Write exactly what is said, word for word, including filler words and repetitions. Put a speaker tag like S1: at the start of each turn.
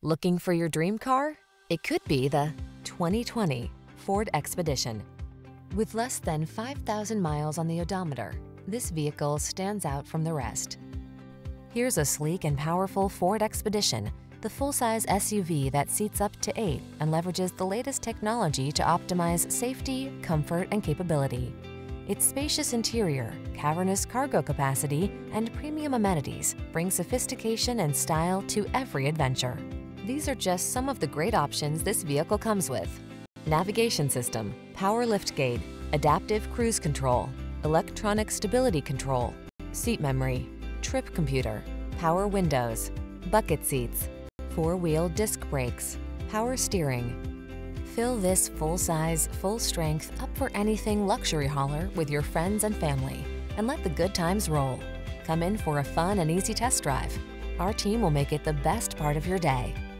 S1: Looking for your dream car? It could be the twenty twenty Ford Expedition. With less than five thousand miles on the odometer, this vehicle stands out from the rest. Here's a sleek and powerful Ford Expedition, the full-size S U V that seats up to eight and leverages the latest technology to optimize safety, comfort, and capability. Its spacious interior, cavernous cargo capacity, and premium amenities bring sophistication and style to every adventure. These are just some of the great options this vehicle comes with: navigation system, power liftgate, adaptive cruise control, electronic stability control, seat memory, trip computer, power windows, bucket seats, four-wheel disc brakes, power steering. Fill this full-size, full-strength, up-for-anything luxury hauler with your friends and family and let the good times roll. Come in for a fun and easy test drive. Our team will make it the best part of your day.